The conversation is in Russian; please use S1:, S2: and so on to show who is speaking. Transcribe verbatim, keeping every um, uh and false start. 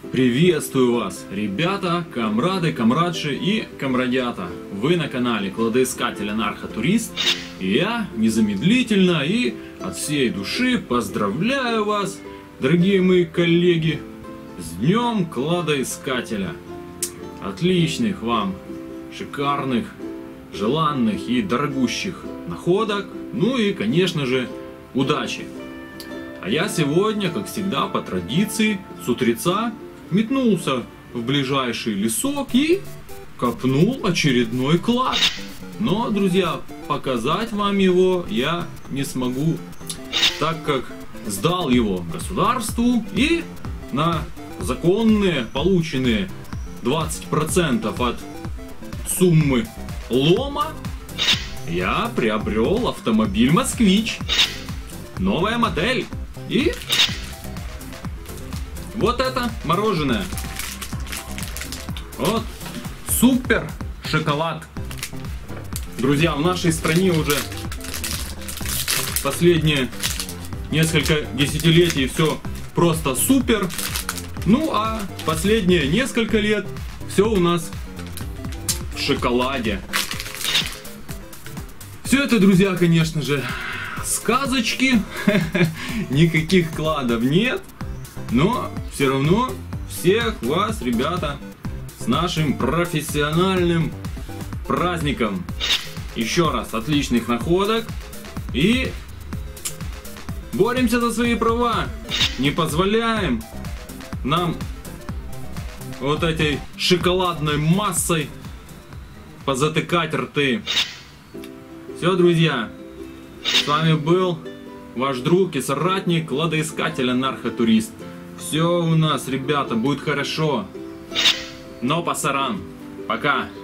S1: Приветствую вас, ребята, камрады, камрадши и камрадята. Вы на канале кладоискатель Анархотурист. И я незамедлительно и от всей души поздравляю вас, дорогие мои коллеги, с Днем Кладоискателя. Отличных вам, шикарных, желанных и дорогущих находок. Ну и, конечно же, удачи. А я сегодня, как всегда, по традиции, с утреца метнулся в ближайший лесок и копнул очередной клад. Но, друзья, показать вам его я не смогу, так как сдал его государству и на законные, полученные двадцать процентов от суммы лома я приобрел автомобиль Москвич. Новая модель. И вот это мороженое. Вот супер шоколад. Друзья, в нашей стране уже последние несколько десятилетий все просто супер. Ну а последние несколько лет все у нас в шоколаде. Все это, друзья, конечно же, сказочки. Никаких кладов нет. Но все равно всех вас, ребята, с нашим профессиональным праздником. Еще раз, отличных находок. И боремся за свои права. Не позволяем нам вот этой шоколадной массой позатыкать рты. Все, друзья, с вами был ваш друг и соратник, кладоискатель Анархотурист. Все у нас, ребята, будет хорошо. Но пасаран. Пока.